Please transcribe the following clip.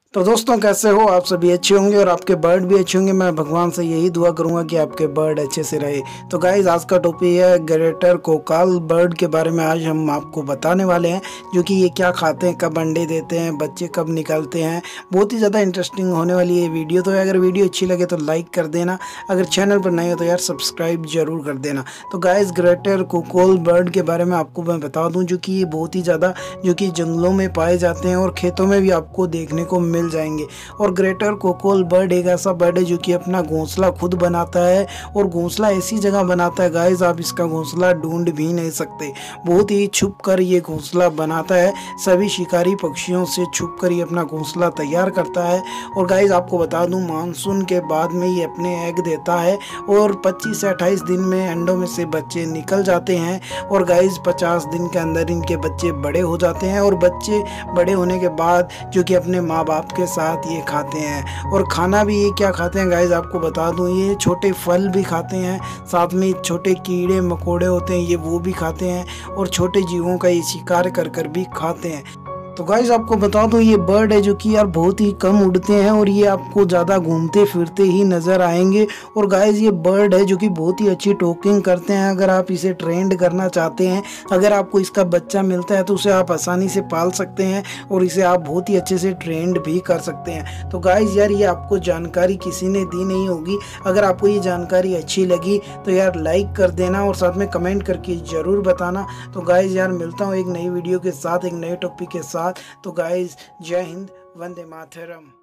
तो दोस्तों कैसे हो आप सभी अच्छे होंगे और आपके बर्ड भी अच्छे होंगे। मैं भगवान से यही दुआ करूंगा कि आपके बर्ड अच्छे से रहे। तो गाइज आज का टॉपिक है ग्रेटर कोकाल बर्ड के बारे में। आज हम आपको बताने वाले हैं जो कि ये क्या खाते हैं, कब अंडे देते हैं, बच्चे कब निकलते हैं। बहुत ही ज़्यादा इंटरेस्टिंग होने वाली है वीडियो। तो अगर वीडियो अच्छी लगे तो लाइक कर देना, अगर चैनल पर नए हो तो यार सब्सक्राइब जरूर कर देना। तो गाइज ग्रेटर कोकाल बर्ड के बारे में आपको मैं बता दूँ जो कि ये बहुत ही ज़्यादा जो कि जंगलों में पाए जाते हैं और खेतों में भी आपको देखने को मिल जाएंगे। और ग्रेटर कोकाल बर्ड एक ऐसा बर्ड है जो कि अपना घोंसला खुद बनाता है और घोंसला ऐसी जगह बनाता है गाइस आप इसका घोंसला ढूंढ भी नहीं सकते। बहुत ही छुप कर ये घोंसला बनाता है, सभी शिकारी पक्षियों से छुप कर ये अपना घोंसला तैयार करता है। और गाइस आपको बता दूं मानसून के बाद में ये अपने एग देता है और 25 से 28 दिन में अंडों में से बच्चे निकल जाते हैं। और गाइस 50 दिन के अंदर इनके बच्चे बड़े हो जाते हैं और बच्चे बड़े होने के बाद जो कि अपने माँ बाप के साथ ये खाते हैं। और खाना भी ये क्या खाते हैं गाइस आपको बता दूं, ये छोटे फल भी खाते हैं, साथ में छोटे कीड़े मकोड़े होते हैं ये वो भी खाते हैं और छोटे जीवों का ये शिकार कर कर भी खाते हैं। तो गाइस आपको बता दूं ये बर्ड है जो कि यार बहुत ही कम उड़ते हैं और ये आपको ज़्यादा घूमते फिरते ही नज़र आएंगे। और गाइस ये बर्ड है जो कि बहुत ही अच्छी टॉकिंग करते हैं। अगर आप इसे ट्रेंड करना चाहते हैं, अगर आपको इसका बच्चा मिलता है तो उसे आप आसानी से पाल सकते हैं और इसे आप बहुत ही अच्छे से ट्रेंड भी कर सकते हैं। तो गाइस यार ये आपको जानकारी किसी ने दी नहीं होगी। अगर आपको ये जानकारी अच्छी लगी तो यार लाइक कर देना और साथ में कमेंट करके ज़रूर बताना। तो गाइस यार मिलता हूँ एक नई वीडियो के साथ, एक नए टॉपिक के साथ। तो गाइस जय हिंद, वंदे मातरम।